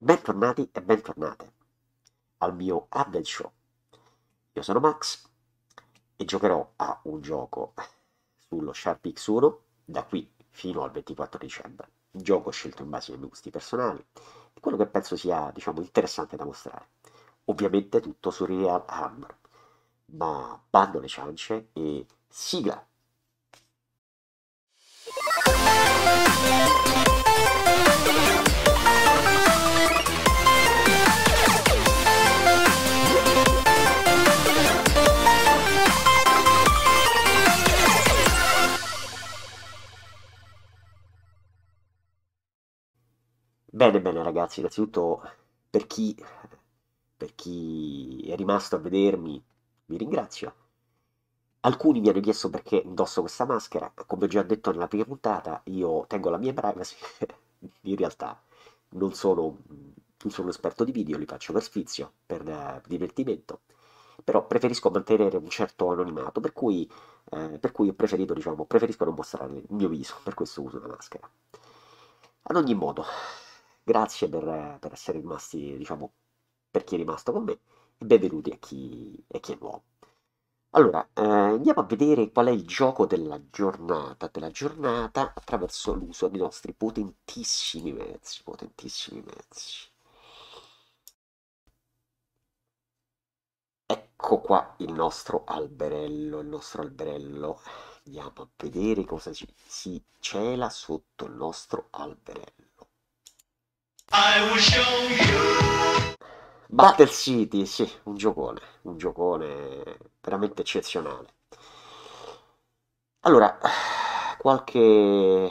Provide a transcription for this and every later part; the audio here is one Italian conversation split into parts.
Bentornati e bentornate al mio Advent Show. Io sono Max e giocherò a un gioco sullo Sharp X1 da qui fino al 24 dicembre. Un gioco scelto in base ai miei gusti personali e quello che penso sia, diciamo, interessante da mostrare. Ovviamente tutto su Real Armor, ma bando le ciance e sigla! Bene, bene ragazzi, innanzitutto per chi, per chi è rimasto a vedermi, vi ringrazio. Alcuni mi hanno chiesto perché indosso questa maschera, come ho già detto nella prima puntata, io tengo la mia privacy, in realtà non sono, non sono un esperto di video, li faccio per sfizio, per divertimento, però preferisco mantenere un certo anonimato, per cui ho preferito, diciamo, preferisco non mostrare il mio viso, per questo uso la maschera. Ad ogni modo, grazie per essere rimasti, diciamo, per chi è rimasto con me, e benvenuti a chi è nuovo. Allora, andiamo a vedere qual è il gioco della giornata attraverso l'uso dei nostri potentissimi mezzi, potentissimi mezzi. Ecco qua il nostro alberello. Andiamo a vedere cosa si cela sotto il nostro alberello. I will show you. Battle City, sì, un giocone veramente eccezionale. Allora, qualche,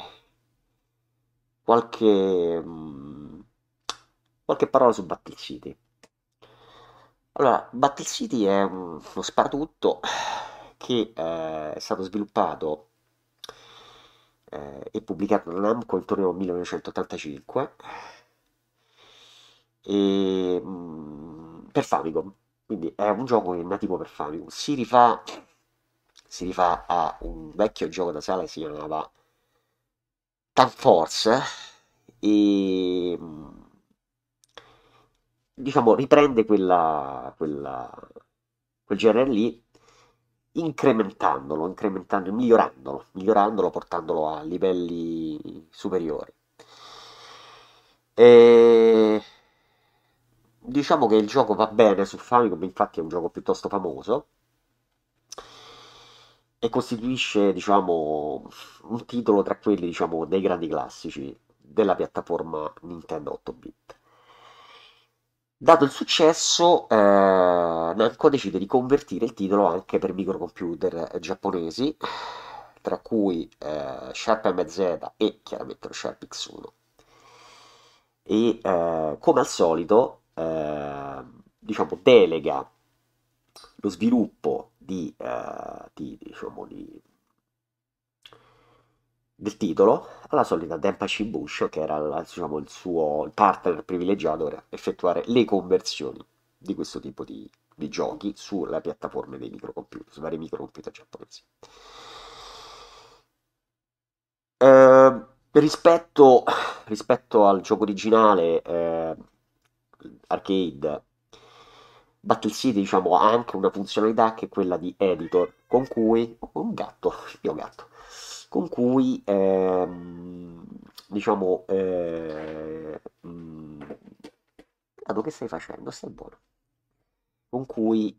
qualche, qualche parola su Battle City. Allora, Battle City è uno sparatutto che è stato sviluppato e pubblicato da Namco intorno al 1985 per Famicom, quindi è un gioco che è nativo per Famicom. Si rifà a un vecchio gioco da sala che si chiamava Tank Force e diciamo riprende quel genere lì migliorandolo, portandolo a livelli superiori. E diciamo che il gioco va bene su Famicom, infatti è un gioco piuttosto famoso e costituisce, diciamo, un titolo tra quelli, diciamo, dei grandi classici della piattaforma Nintendo 8-bit. Dato il successo, Namco decide di convertire il titolo anche per microcomputer giapponesi, tra cui Sharp MZ e chiaramente lo Sharp X1. E come al solito, diciamo, delega lo sviluppo diciamo, del titolo alla solita Denpachi Bush, che era diciamo, il partner privilegiato per effettuare le conversioni di questo tipo di giochi sulle piattaforme dei microcomputer, su vari microcomputer giapponesi. Rispetto, rispetto al gioco originale arcade, Battle City, diciamo, ha anche una funzionalità che è quella di editor, con cui un gatto, il mio gatto, con cui diciamo Gatto, che stai facendo? Stai buono. Con cui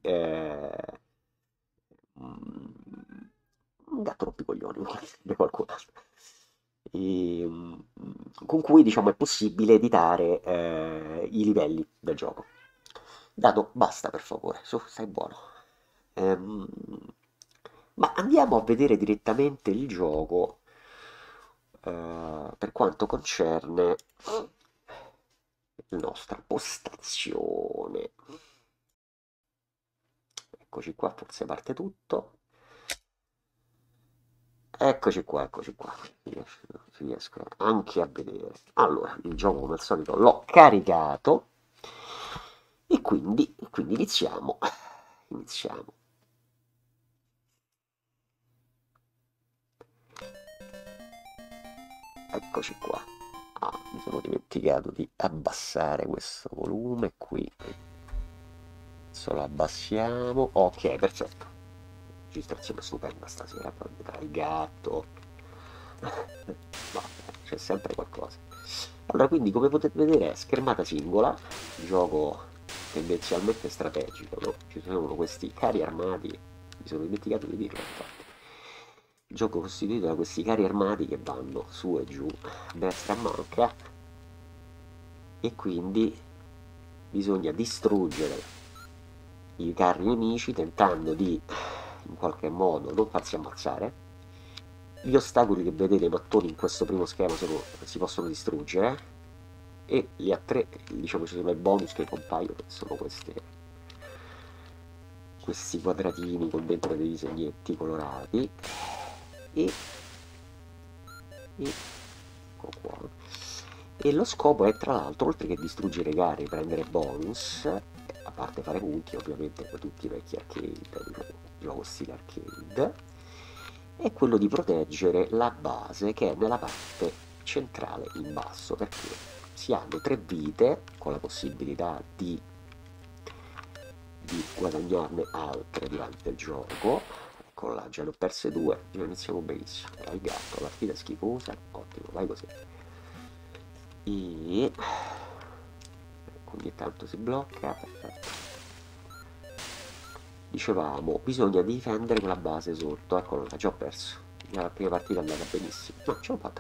un gatto rompicoglioni, come qualcun altro. E, con cui diciamo è possibile editare i livelli del gioco. Dato, basta per favore, su, stai buono. Ehm, ma andiamo a vedere direttamente il gioco per quanto concerne la nostra postazione. Eccoci qua, forse parte tutto. Eccoci qua. Riesco anche a vedere. Allora, il gioco come al solito l'ho caricato e quindi iniziamo. Iniziamo. Eccoci qua. Ah, mi sono dimenticato di abbassare questo volume qui. Adesso lo abbassiamo. Ok, perfetto. Registrazione stupenda stasera. Poi vedrà il gatto. Vabbè, c'è sempre qualcosa. Allora, quindi, come potete vedere, è schermata singola, gioco tendenzialmente strategico, no? Ci sono questi carri armati, mi sono dimenticato di dirlo, infatti. Gioco costituito da questi carri armati che vanno su e giù, destra a manca, e quindi bisogna distruggere i carri nemici tentando di in qualche modo non farsi ammazzare. Gli ostacoli che vedete mattoni in questo primo schema si possono distruggere e gli altri, diciamo, ci sono i bonus che compaiono, che sono questi quadratini con dentro dei disegnetti colorati e, e ecco qua. E lo scopo è, tra l'altro, oltre che distruggere gare e prendere bonus, a parte fare punti, ovviamente, come tutti i vecchi arcade, diciamo, gioco stile arcade, è quello di proteggere la base che è nella parte centrale in basso, perché si hanno 3 vite con la possibilità di guadagnarne altre durante il gioco. Ecco là, già ne ho perse 2, già iniziamo benissimo. Era il gatto, la partita è schifosa, ottimo, vai così. E ogni tanto si blocca, perfetto. Dicevamo, bisogna difendere quella base sotto, eccolo là, già ho perso. La prima partita è andata benissimo, no, ce l'ho fatta.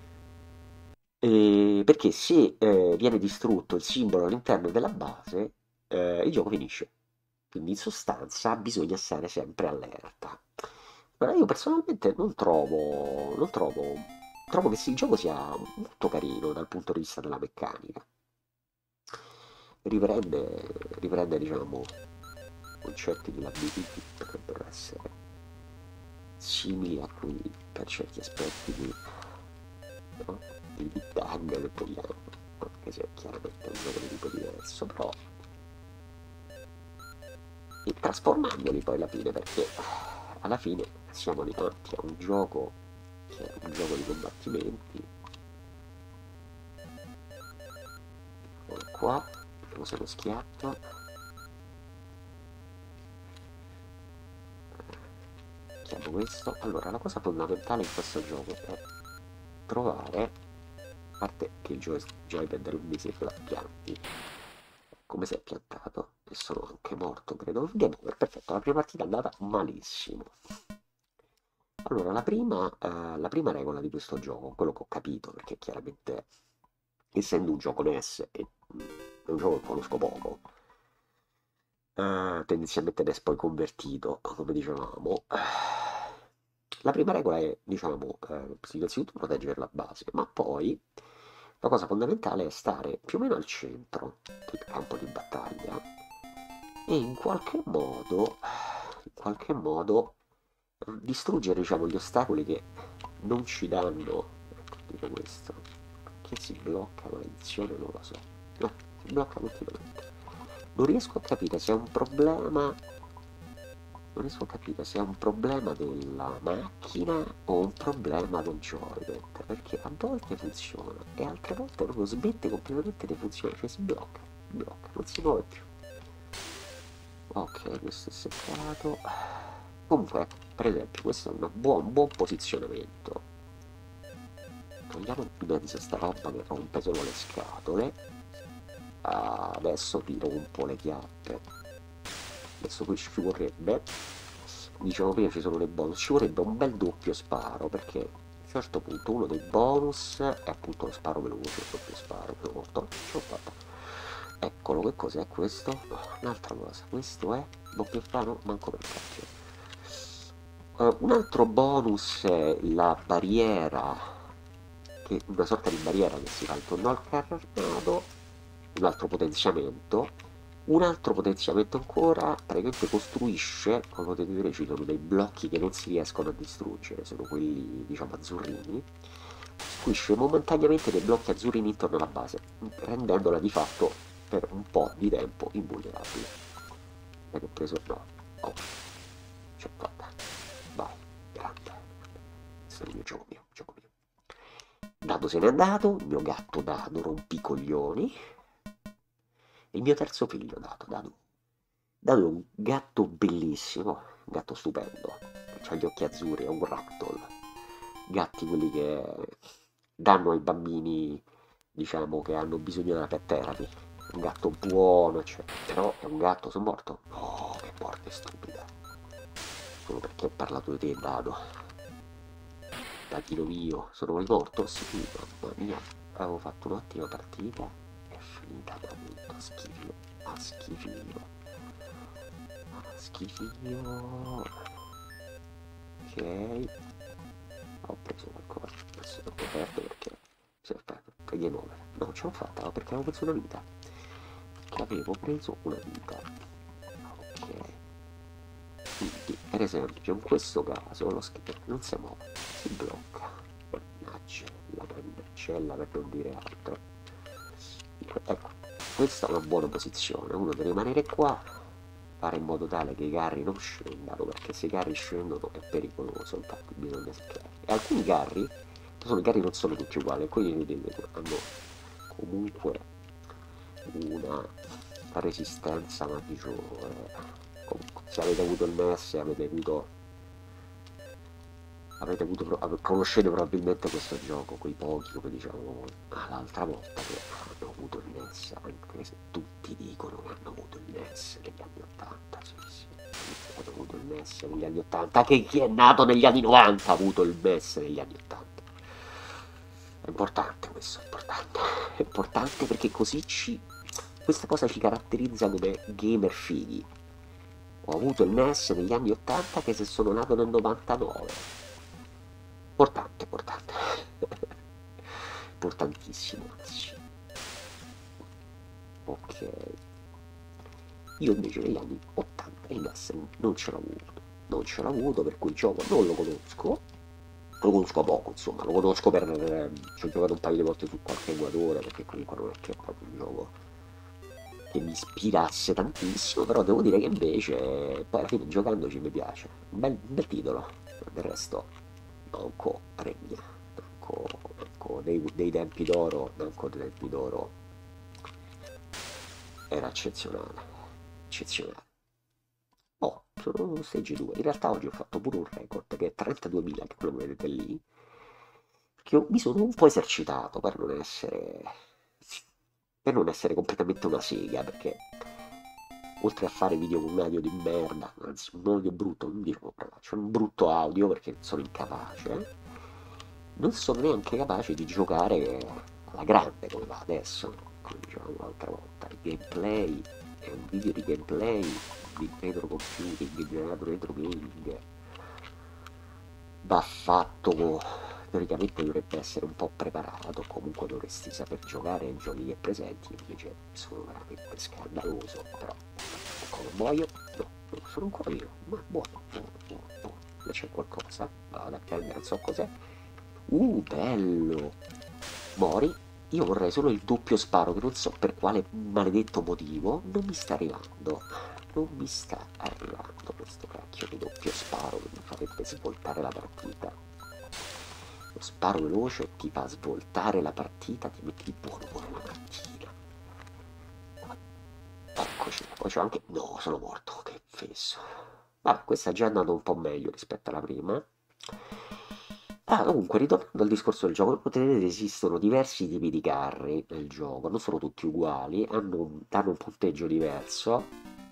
Perché se viene distrutto il simbolo all'interno della base, il gioco finisce. Quindi in sostanza bisogna stare sempre allerta. Allora io personalmente trovo che sì, il gioco sia molto carino dal punto di vista della meccanica. Riprende, diciamo, concetti di labirinti che potrebbero essere simili a quelli per certi aspetti no? Di tag che vogliamo, anche se chiaramente è un gioco di tipo diverso, però e trasformandoli poi alla fine, perché alla fine siamo davanti a un gioco che è un gioco di combattimenti. Eccolo qua, vediamo se lo schiatto. Chiamo questo. Allora, la cosa fondamentale in questo gioco è trovare, a parte che il joypad non mi si pianti, come si è piantato, e sono anche morto, credo. Game over, perfetto, la prima partita è andata malissimo. Allora, la prima regola di questo gioco, quello che ho capito, perché chiaramente, essendo un gioco NES, è un gioco che conosco poco, tendenzialmente NES poi convertito, come dicevamo, la prima regola è, diciamo, innanzitutto proteggere la base, ma poi la cosa fondamentale è stare più o meno al centro del campo di battaglia e in qualche modo distruggere, diciamo, gli ostacoli che non ci danno, ecco, dico questo, che si blocca maledizione, non lo so, si blocca continuamente. Non riesco a capire se è un problema, non riesco a capire se è un problema della macchina o un problema del joypad, perché a volte funziona e altre volte proprio smette completamente di funzionare, cioè si blocca, non si muove più. Ok, questo è separato. Comunque, ecco, per esempio, questo è un buon posizionamento. Togliamo di mezzo sta roba che rompe solo le scatole. Adesso vi rompo le chiappe. Adesso qui ci vorrebbe, dicevo prima ci sono dei bonus, ci vorrebbe un bel doppio sparo, perché a un certo punto uno dei bonus è appunto lo sparo veloce, il doppio sparo, che ho morto, ce l'ho fatta. Eccolo, che cos'è questo? Un'altra cosa, questo è doppio sparo, manco per cacchio. Un altro bonus è la barriera, una sorta di barriera che si fa intorno al carro armato, un altro potenziamento ancora, praticamente costruisce, come potete vedere ci sono dei blocchi che non si riescono a distruggere, sono quelli diciamo azzurrini, costruisce momentaneamente dei blocchi azzurrini intorno alla base, rendendola di fatto per un po' di tempo invulnerabile. E che ho preso? No. Oh, c'è fatta. Vai, grande. Questo è il mio gioco mio, gioco mio. Dado se n'è andato, il mio gatto Dado rompicoglioni, e il mio terzo figlio Dado è un gatto bellissimo, un gatto stupendo, ha gli occhi azzurri, è un ragdoll, gatti quelli che danno ai bambini, diciamo, che hanno bisogno della pet therapy, un gatto buono, eccetera. Però è un gatto, sono morto? Oh, che morte stupida, solo perché ho parlato di te, Dado. Gattino mio, sono morto? Sì, mamma mia, avevo fatto un'ottima partita, è finita da schifo, a schifino, a schifino. Ok, ho preso qualcosa, adesso l'ho coperto perché si è aperto, game over. No, ce l'ho fatta, ma perché avevo preso una vita, perché avevo preso una vita. Ok, quindi per esempio in questo caso lo schermo non si muove, si blocca. Mannaggia, per non dire altro. Ecco, questa è una buona posizione, uno deve rimanere qua, fare in modo tale che i carri non scendano, perché se i carri scendono è pericoloso, infatti bisogna cercare. E alcuni carri, i carri non sono tutti uguali, alcuni vedete hanno comunque una resistenza maggiore. Comunque, se avete avuto il NES, conoscete probabilmente questo gioco, quei pochi, come diciamo l'altra volta, che hanno avuto il NES, anche se tutti dicono che hanno avuto il NES negli anni 80, sì, sì, tutti hanno avuto il NES negli anni 80, che chi è nato negli anni 90 ha avuto il NES negli anni 80. È importante questo, è importante, è importante perché così questa cosa ci caratterizza come gamer fighi. Ho avuto il NES negli anni 80 che se sono nato nel 99. Importante, importante. Importantissimo, anzi. Ok. Io invece negli anni 80 il NES non ce l'ho avuto. Non ce l'ho avuto, per cui il gioco non lo conosco. Lo conosco poco, insomma, lo conosco per... ci ho giocato un paio di volte su qualche emulatore, perché comunque non è che è proprio un gioco che mi ispirasse tantissimo, però devo dire che invece poi alla fine giocandoci mi piace. Un bel titolo, del resto Namco regna, Namco dei tempi d'oro, Namco dei tempi d'oro era eccezionale, eccezionale. Oh, sono stage 2, in realtà oggi ho fatto pure un record che è 32.000, che quello che vedete lì, perché mi sono un po' esercitato per non essere completamente una sega, perché oltre a fare video con un audio di merda, anzi un audio brutto, non dico c'è un brutto audio perché sono incapace, non sono neanche capace di giocare alla grande come va adesso, come dicevamo l'altra volta. Il gameplay è un video di gameplay di retro computing, di retro gaming, va fatto, teoricamente dovrebbe essere un po' preparato, comunque dovresti saper giocare ai giochi che presenti, invece sono veramente scandaloso, però ancora muoio, no, non sono ancora io, ma buono, buono, buono, buono. C'è qualcosa, vado a prendere, non so cos'è. Bello! Mori, io vorrei solo il doppio sparo, che non so per quale maledetto motivo non mi sta arrivando. Non mi sta arrivando questo cacchio di doppio sparo che mi farebbe svoltare la partita. Lo sparo veloce ti fa svoltare la partita, ti metti di buono buono la partita. Eccoci, poi c'ho anche... No, sono morto, che fesso. Vabbè, questa già è andata un po' meglio rispetto alla prima. Ah, comunque, ritornando al discorso del gioco, potete vedere che esistono diversi tipi di carri nel gioco, non sono tutti uguali, danno un punteggio diverso,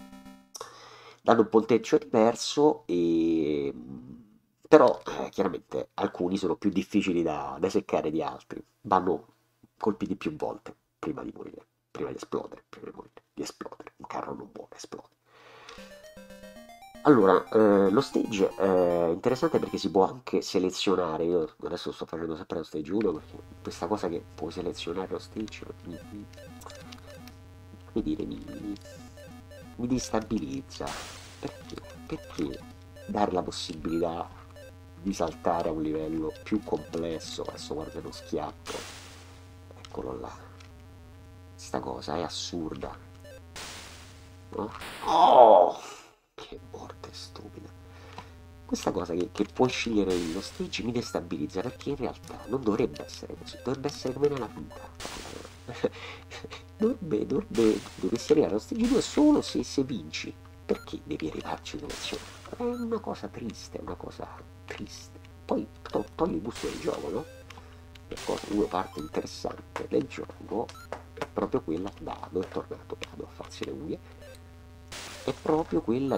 e... però chiaramente alcuni sono più difficili da seccare di altri, vanno colpiti più volte prima di morire, prima di esplodere, prima di morire, di esplodere, un carro non vuole esplodere. Allora, lo stage è interessante perché si può anche selezionare, io adesso sto facendo sempre lo stage 1 perché questa cosa che puoi selezionare lo stage come dire, mi destabilizza. Perché? Perché dare la possibilità di saltare a un livello più complesso, adesso guarda lo schiaffo, eccolo là, sta cosa è assurda, no? Oh! Che morte stupida. Questa cosa che puoi scegliere lo stage mi destabilizza perché in realtà non dovrebbe essere così, dovrebbe essere come nella vita. Dovresti arrivare allo stage 2 solo se vinci. Perché devi arrivarci selezione? È una cosa triste, è una cosa triste. Poi togli il gusto del gioco, no? Una parte interessante del gioco è proprio quella, Dado è tornato, Dado a farsi le unghie, è proprio quella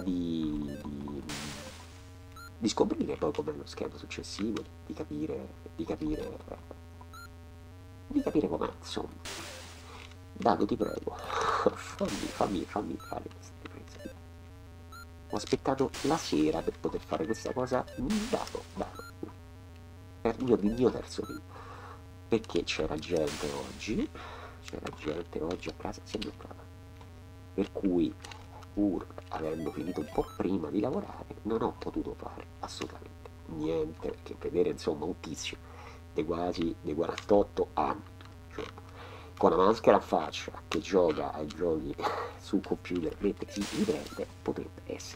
di scoprire poi com'è lo schema successivo, di capire com'è, insomma. Dado, ti prego, fammi fare questa ripresa. Ho aspettato la sera per poter fare questa cosa, Dado, per il mio terzo film. Perché c'era gente oggi a casa, si è bloccata. Per cui, pur avendo finito un po' prima di lavorare, non ho potuto fare assolutamente niente, perché vedere insomma un tizio dei 48 anni, cioè, con la maschera a faccia, che gioca ai giochi sul computer mentre si riprende, potrebbe essere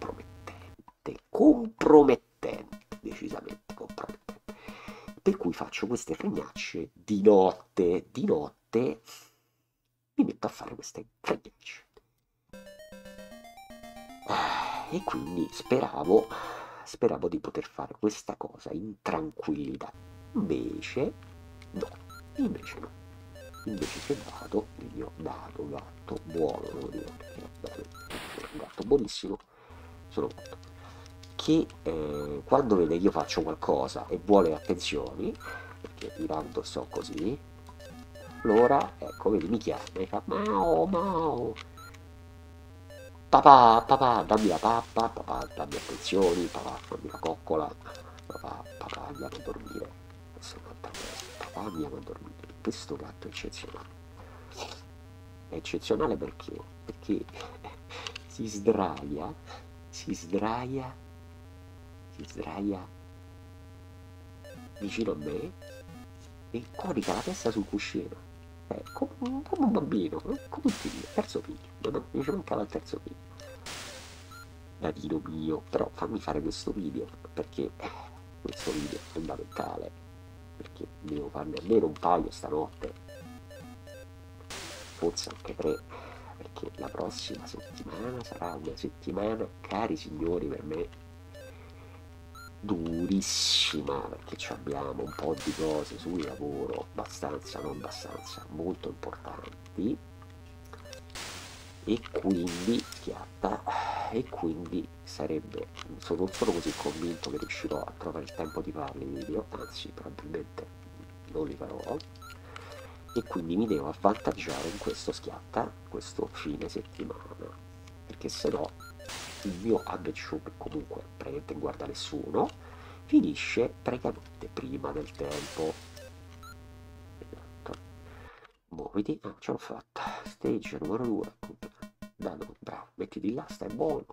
compromettente, decisamente compromettente. Per cui faccio queste fregnacce di notte mi metto a fare queste fregnacce. E quindi speravo di poter fare questa cosa in tranquillità. Invece no, invece no. Invece c'è dato il mio dato gatto buono, devo dire, perché è un gatto buonissimo, sono gatto, che quando vede che io faccio qualcosa e vuole attenzioni, perché di tanto so così, allora, ecco, vedi, mi chiama e fa Mao, Mao, papà, papà, dammi la pappa, papà, dammi attenzioni, papà, fammi la coccola, papà, andiamo a dormire. Questa è un'altra cosa, papà, andiamo a dormire. Questo gatto è eccezionale. È eccezionale perché? Perché si sdraia, si sdraia, si sdraia vicino a me e corica la testa sul cuscino. Come un bambino, come un figlio, terzo figlio, mi ci mancava il terzo figlio. Datino mio, però fammi fare questo video, perché questo video è fondamentale, perché devo farne almeno un paio stanotte, forse anche tre, perché la prossima settimana sarà una settimana, cari signori, per me durissima, perché abbiamo un po' di cose sul lavoro, abbastanza, non abbastanza, molto importanti, e quindi schiatta, e quindi non sono così convinto che riuscirò a trovare il tempo di farli i video, anzi probabilmente non li farò, e quindi mi devo avvantaggiare in questo schiatta, questo fine settimana, perché se no il mio aggetsup, che comunque praticamente non guarda nessuno, finisce praticamente prima del tempo. Esatto. Muoviti, ce l'ho fatta. Stage numero 2. Dato, bravo, mettiti là, stai buono.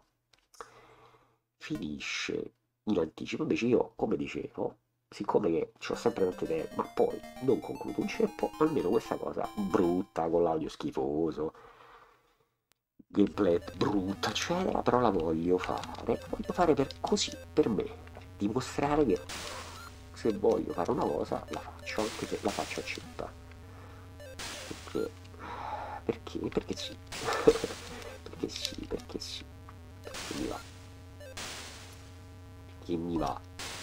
Finisce in anticipo, invece io, come dicevo, siccome che ho sempre tante idee, ma poi non concludo un ceppo, almeno questa cosa brutta, con l'audio schifoso, gameplay brutta, eccetera, però la voglio fare per così, per me, per dimostrare che se voglio fare una cosa la faccio, anche se la faccio a città. Perché, perché sì, perché sì, perché mi va, perché mi va,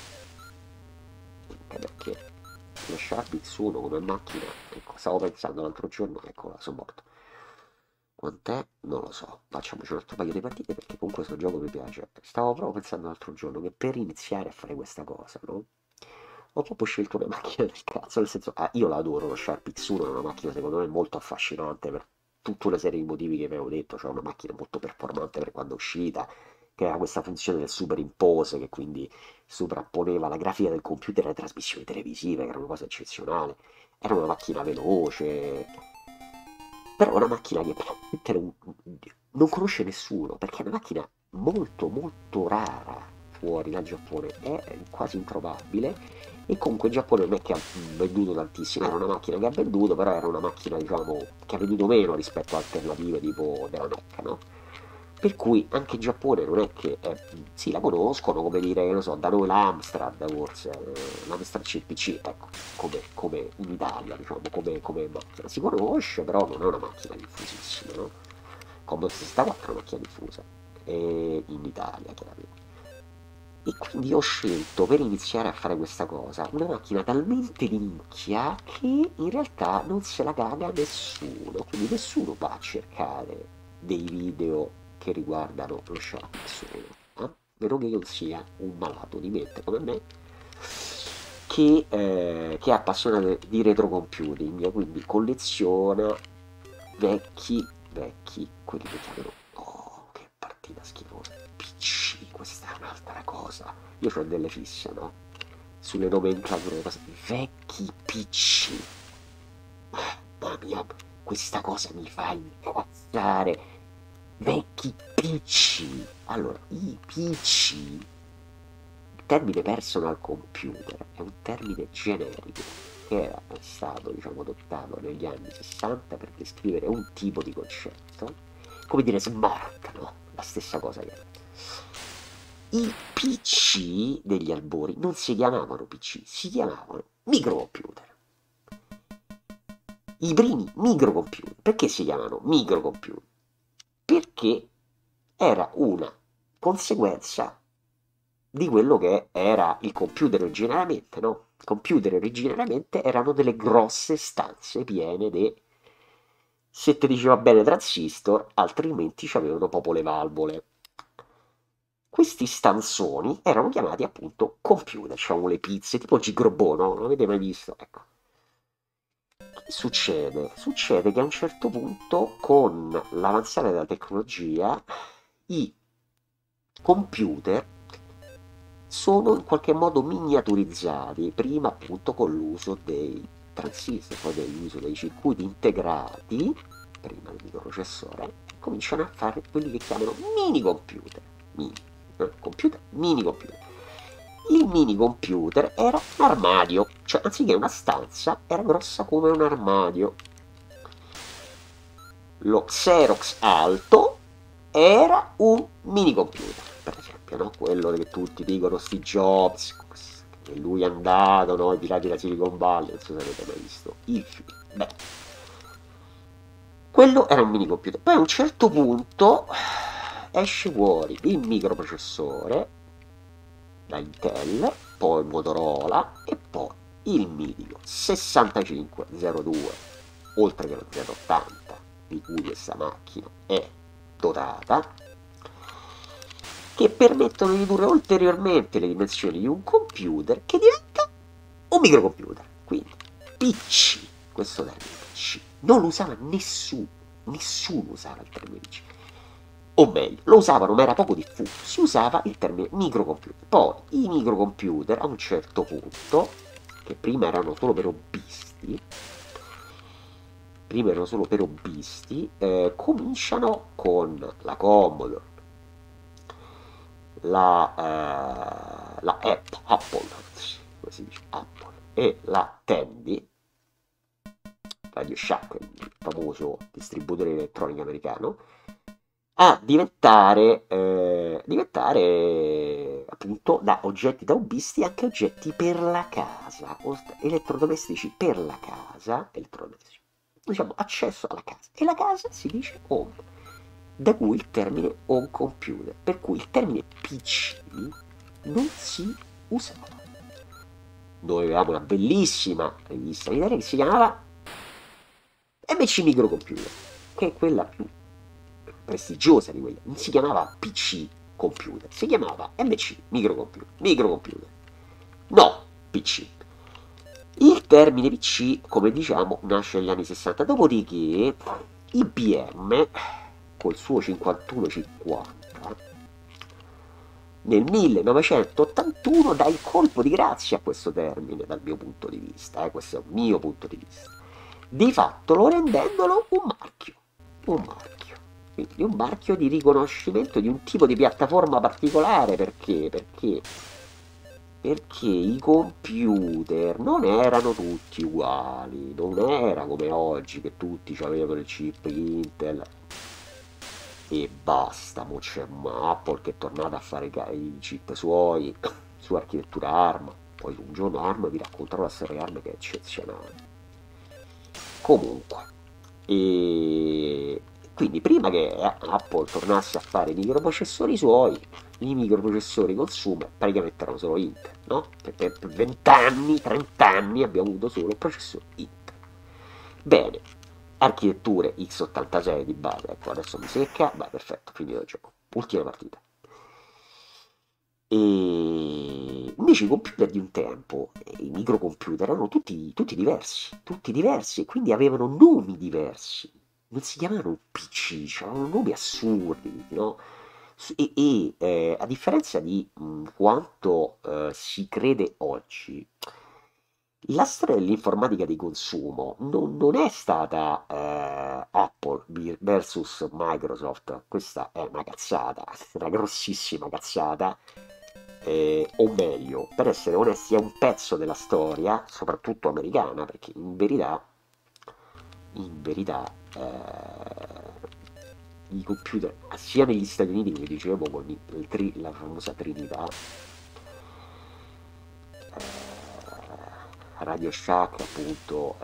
anche perché lo Sharp X1 come macchina, ecco, stavo pensando l'altro giorno, ecco, sono morto. Quant'è? Non lo so, facciamoci un altro paio di partite perché comunque questo gioco mi piace. Stavo proprio pensando l'altro giorno che per iniziare a fare questa cosa, no? Ho proprio scelto una macchina del cazzo, nel senso, io la adoro, lo Sharp X1 è una macchina secondo me molto affascinante per tutta una serie di motivi che avevo detto, cioè una macchina molto performante per quando è uscita, che aveva questa funzione del superimpose, che quindi sovrapponeva la grafica del computer alle trasmissioni televisive, che era una cosa eccezionale. Era una macchina veloce, però è una macchina che praticamente non conosce nessuno, perché è una macchina molto molto rara fuori dal Giappone, è quasi introvabile, e comunque in Giappone non è che ha venduto tantissimo, era una macchina che ha venduto, però era una macchina diciamo che ha venduto meno rispetto a alternative tipo della Mac, no? Per cui anche in Giappone non è che sì, la conoscono, come dire, che non so, da noi l'Amstrad forse, l'Amstrad CPC, ecco, come in Italia, diciamo, come macchina. Si conosce, però non è una macchina diffusissima, no? Commodore 64 è una macchina diffusa, in Italia, chiaramente. E quindi ho scelto per iniziare a fare questa cosa una macchina talmente di nicchia che in realtà non se la caga nessuno, quindi nessuno va a cercare dei video che riguardano lo shopping solo, meno che non sia un malato di mente come me che è appassionato di retrocomputing, quindi colleziona quelli che chiamano, oh, che partita schifosa, PC, questa è un'altra cosa. Io ho delle fisse, no? Sulle nomenclature, vecchi PC. Mamma mia, questa cosa mi fa incazzare. Vecchi PC. Allora, i PC, il termine personal computer è un termine generico che era stato, diciamo, adottato negli anni 60 per descrivere un tipo di concetto, come dire smart, no? La stessa cosa che era. I PC degli albori non si chiamavano PC, si chiamavano microcomputer. I primi microcomputer. Perché si chiamano microcomputer? Perché era una conseguenza di quello che era il computer originariamente, no? I computer originariamente erano delle grosse stanze piene di, se ti diceva bene, transistor, altrimenti c'avevano proprio le valvole. Questi stanzoni erano chiamati appunto computer, c'erano le pizze, tipo Gigrobo, no? Non l'avete mai visto? Ecco. Che succede? Succede che a un certo punto, con l'avanzare della tecnologia, i computer sono in qualche modo miniaturizzati, prima appunto con l'uso dei transistor, poi dell'uso dei circuiti integrati, prima del microprocessore, cominciano a fare quelli che chiamano mini computer. Mini computer. Il mini computer era un armadio, cioè anziché una stanza, era grossa come un armadio. Lo Xerox alto era un mini computer, per esempio, no? Quello che tutti dicono Steve Jobs, che lui è andato, no? I pirati della Silicon Valley, non so se avete mai visto il film. Beh, quello era un mini computer. Poi a un certo punto esce fuori il microprocessore da Intel, poi Motorola e poi il mitico 6502, oltre che lo 080 di cui questa macchina è dotata, che permettono di ridurre ulteriormente le dimensioni di un computer che diventa un microcomputer. Quindi PC, questo termine PC, non lo usava nessuno usava il termine PC. O meglio, lo usavano ma era poco diffuso, si usava il termine microcomputer. Poi i microcomputer a un certo punto, che prima erano solo per hobbisti, cominciano con la Commodore, la Apple, come si dice, Apple, e la Tandy, Radio Shack, il famoso distributore elettronico americano, a diventare appunto da oggetti da hobbisti anche oggetti per la casa, elettrodomestici per la casa, elettrodomestici, diciamo accesso alla casa, e la casa si dice home, da cui il termine home computer, per cui il termine PC non si usava. Noi avevamo una bellissima rivista in Italia che si chiamava MC Microcomputer, che è quella più prestigiosa di quella. Non si chiamava PC Computer, si chiamava MC Microcomputer. No, PC. Il termine PC, come diciamo, nasce negli anni 60, dopodiché IBM, col suo 5150, nel 1981 dà il colpo di grazia a questo termine, dal mio punto di vista, questo è un mio punto di vista, di fatto lo rendendolo un marchio di riconoscimento di un tipo di piattaforma particolare. Perché i computer non erano tutti uguali, non era come oggi che tutti avevano il chip Intel e basta, mo c'è Apple che è tornata a fare i chip suoi su architettura ARM, poi un giorno ARM vi racconterò la storia ARM che è eccezionale. Comunque, e quindi prima che Apple tornasse a fare i microprocessori suoi, i microprocessori consumer praticamente erano solo Intel, no? Per 20 anni, 30 anni abbiamo avuto solo processori Intel. Bene, architetture x86 di base, ecco adesso mi secca, vai perfetto, finito il gioco, ultima partita. E invece i computer di un tempo, i microcomputer, erano tutti diversi, e quindi avevano nomi diversi. Non si chiamavano PC, avevano nomi assurdi, no? A differenza di quanto si crede oggi, la storia dell'informatica di consumo non è stata Apple versus Microsoft, questa è una cazzata, una grossissima cazzata, o meglio, per essere onesti, è un pezzo della storia, soprattutto americana, perché in verità, i computer, sia negli Stati Uniti, come dicevo, con la famosa Trinità, Radio Shack, appunto,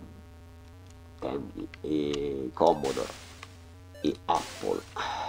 Tandy e Commodore e Apple,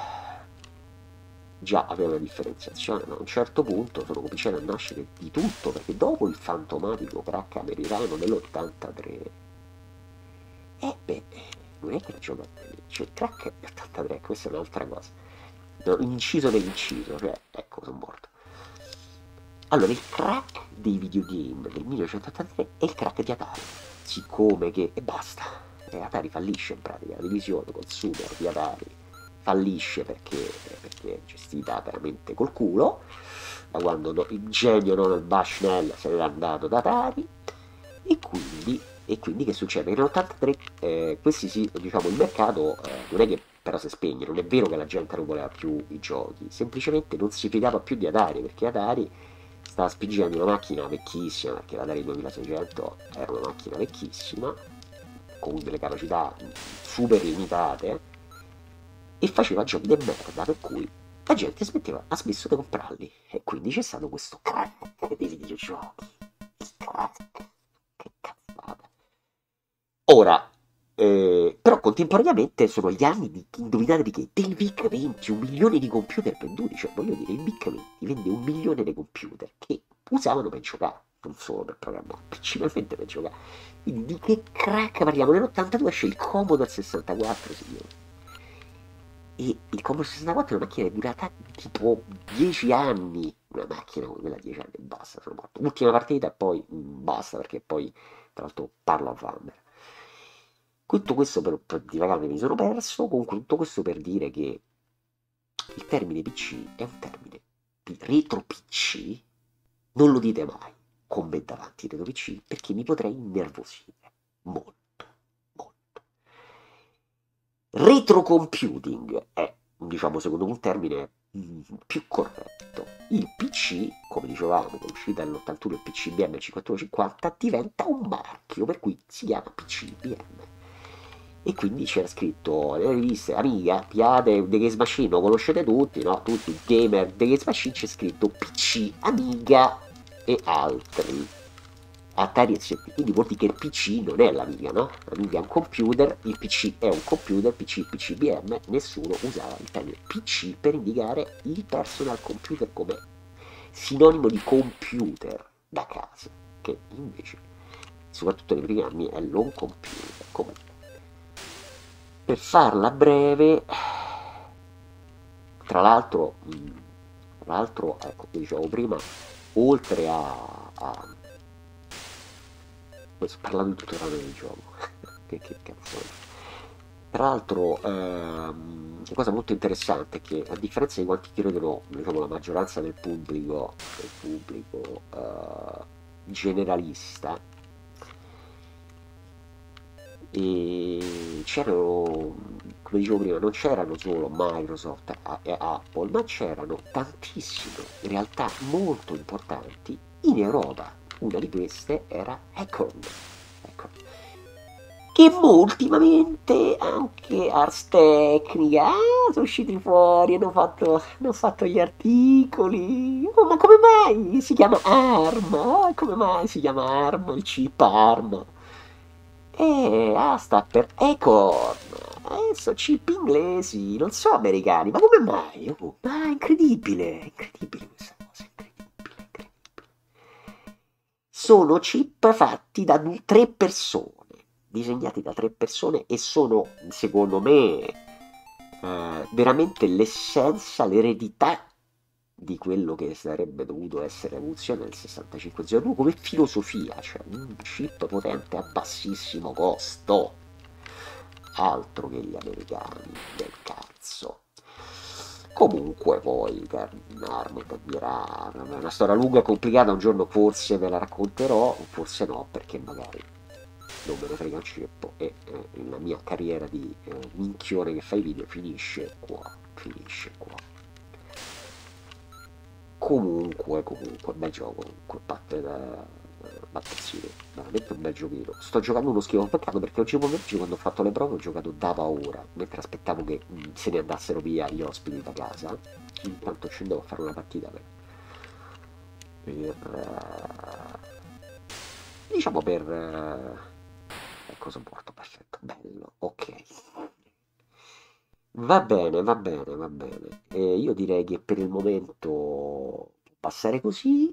già aveva una differenziazione, ma a un certo punto sono cominciati a nascere di tutto, perché dopo il fantomatico crack americano dell'83, beh, non è che la giocate, cioè il crack dell'83, questa è un'altra cosa, no, inciso nell'inciso, cioè, ecco, sono morto. Allora, il crack dei videogame del 1983 è il crack di Atari, siccome che, e basta, Atari fallisce in pratica, la divisione consumer di Atari fallisce perché è gestita veramente col culo, da quando il genio Donald Bushnell se n'era andato da Atari, e quindi che succede? Nell'83 questi sì, diciamo, il mercato non è che però si spegne, non è vero che la gente non voleva più i giochi, semplicemente non si fidava più di Atari, perché Atari stava spingendo una macchina vecchissima, perché l'Atari 2600 era una macchina vecchissima, con delle capacità super limitate, e faceva giochi di merda, per cui la gente ha smesso di comprarli, e quindi c'è stato questo crack dei videogiochi. Crack, che cazzata. Ora, però contemporaneamente sono gli anni di, indovinate di che? Del Big 20, 1 milione di computer venduti, cioè voglio dire, il Big 20 vende 1 milione di computer che usavano per giocare, non solo per programmare, principalmente per giocare. Quindi di che crack parliamo? Nell'82 esce il Commodore 64, signore. E il Commodore 64 è una macchina che è durata tipo 10 anni, una macchina come quella 10 anni e basta, sono morto. Ultima partita e poi basta, perché poi tra l'altro parlo a Vanner. Tutto questo per divagarmi mi sono perso, comunque tutto questo per dire che il termine PC è un termine di retro PC, non lo dite mai con me davanti retro PC, perché mi potrei innervosire molto, molto. Retrocomputing è, diciamo, secondo me un termine più corretto. Il PC, come dicevamo, con l'uscita dell'81 il PCBM 5250, diventa un marchio, per cui si chiama PCBM. E quindi c'era scritto nelle riviste Amiga, Piate, The Games Machine, lo conoscete tutti, no? Tutti i gamer The Games Machine, c'è scritto PC, Amiga e altri. Atari e ST, quindi vuol dire che il PC non è l'Amiga, no? L'Amiga è un computer, il PC è un computer, PC, PCBM, nessuno usava il termine PC per indicare il personal computer come sinonimo di computer da casa, che invece, soprattutto nei primi anni, è l'home computer. Comunque, per farla breve, tra l'altro, ecco, come dicevo prima, oltre a poi sto parlando di tutto il del gioco. che cazzo è? Tra l'altro, una cosa molto interessante è che, a differenza di quanti credono, diciamo, la maggioranza del pubblico generalista, e c'erano, come dicevo prima, non c'erano solo Microsoft e Apple, ma c'erano tantissime realtà molto importanti in Europa. Una di queste era Acorn, ecco, che mo ultimamente anche Ars Technica sono usciti fuori, hanno fatto gli articoli. Oh, ma come mai si chiama ARM? Come mai si chiama ARM, il chip ARM? Sta per Acorn. Sono chip inglesi, non so americani, ma come mai? Oh, ma è incredibile questa cosa, incredibile. Sono chip fatti da tre persone, disegnati da tre persone e sono, secondo me, veramente l'essenza, l'eredità di quello che sarebbe dovuto essere l'evoluzione del 6502 come filosofia, cioè un chip potente a bassissimo costo, altro che gli americani del cazzo. Comunque poi ARM cambierà, è una storia lunga e complicata, un giorno forse ve la racconterò, forse no, perché magari non me ne frega un ceppo e la mia carriera di minchione che fa i video finisce qua, finisce qua. Comunque, bel gioco, comunque, Battlefield, veramente un bel giochino. Sto giocando uno schifo, peccato perché oggi pomeriggio quando ho fatto le prove ho giocato da paura, mentre aspettavo che se ne andassero via gli ospiti da casa, intanto scendevo a fare una partita diciamo cosa porto, perfetto, bello, ok. Va bene, va bene, va bene. Io direi che per il momento passare così.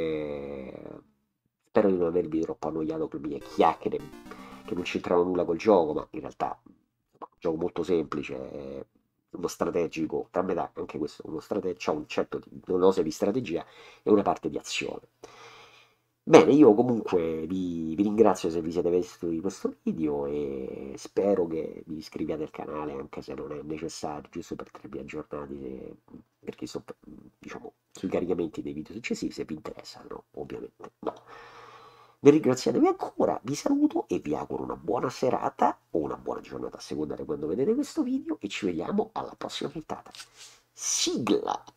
Spero di non avervi troppo annoiato con le mie chiacchiere che non c'entrano nulla col gioco, ma in realtà è un gioco molto semplice, è uno strategico, tra metà anche questo, uno c'ha un certo una dose di strategia e una parte di azione. Bene, io comunque vi ringrazio se vi siete visti di questo video e spero che vi iscriviate al canale anche se non è necessario, giusto per tenervi aggiornati, perché sto, diciamo, sui caricamenti dei video successivi, se vi interessano, ovviamente. No. Vi ringraziatevi ancora, vi saluto e vi auguro una buona serata o una buona giornata a seconda di quando vedete questo video e ci vediamo alla prossima puntata. Sigla!